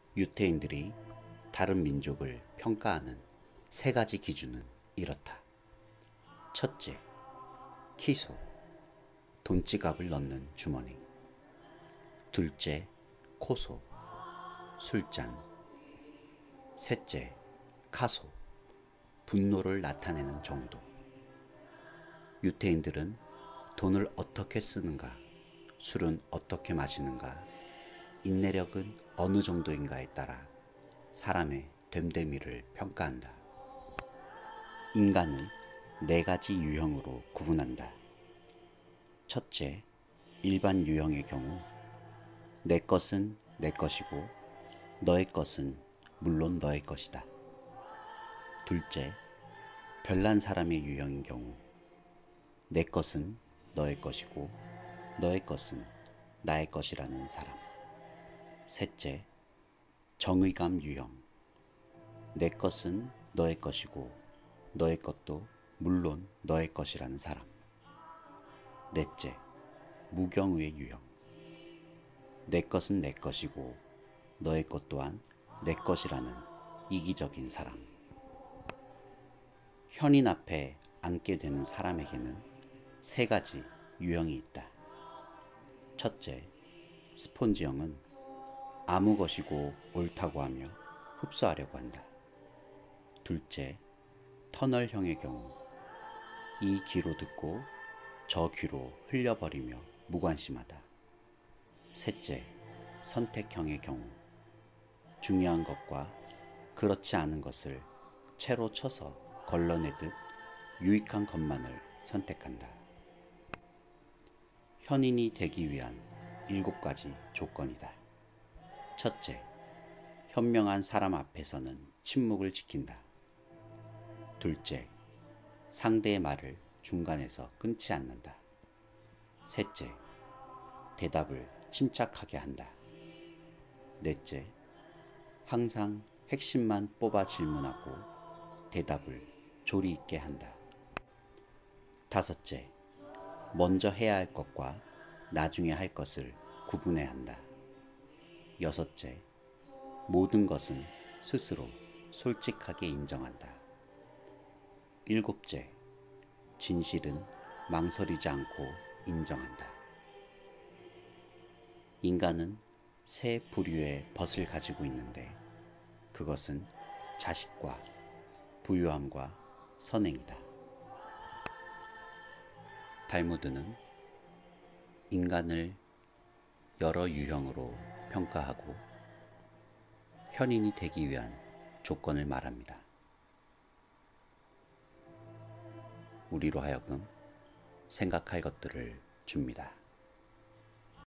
유태인들이 다른 민족을 평가하는 세 가지 기준은 이렇다. 첫째, 키소, 돈지갑을 넣는 주머니. 둘째, 코소, 술잔. 셋째, 카소, 분노를 나타내는 정도. 유태인들은 돈을 어떻게 쓰는가, 술은 어떻게 마시는가, 인내력은 어느 정도인가에 따라 사람의 됨됨이를 평가한다. 인간을 네 가지 유형으로 구분한다. 첫째, 일반 유형의 경우 내 것은 내 것이고 너의 것은 물론 너의 것이다. 둘째, 별난 사람의 유형인 경우 내 것은 너의 것이고 너의 것은 나의 것이라는 사람. 셋째, 정의감 유형. 내 것은 너의 것이고 너의 것도 물론 너의 것이라는 사람. 넷째, 무경의 유형. 내 것은 내 것이고 너의 것 또한 내 것이라는 이기적인 사람. 현인 앞에 앉게 되는 사람에게는 세 가지 유형이 있다. 첫째, 스폰지형은 아무 것이고 옳다고 하며 흡수하려고 한다. 둘째, 터널형의 경우 이 귀로 듣고 저 귀로 흘려버리며 무관심하다. 셋째, 선택형의 경우 중요한 것과 그렇지 않은 것을 채로 쳐서 걸러내듯 유익한 것만을 선택한다. 현인이 되기 위한 7가지 조건이다. 첫째, 현명한 사람 앞에서는 침묵을 지킨다. 둘째, 상대의 말을 중간에서 끊지 않는다. 셋째, 대답을 침착하게 한다. 넷째, 항상 핵심만 뽑아 질문하고 대답을 조리 있게 한다. 다섯째, 먼저 해야 할 것과 나중에 할 것을 구분해야 한다. 여섯째, 모든 것은 스스로 솔직하게 인정한다. 일곱째, 진실은 망설이지 않고 인정한다. 인간은 세 부류의 벗을 가지고 있는데 그것은 자식과 부유함과 선행이다. 달무드는 인간을 여러 유형으로 평가하고 현인이 되기 위한 조건을 말합니다. 우리로 하여금 생각할 것들을 줍니다.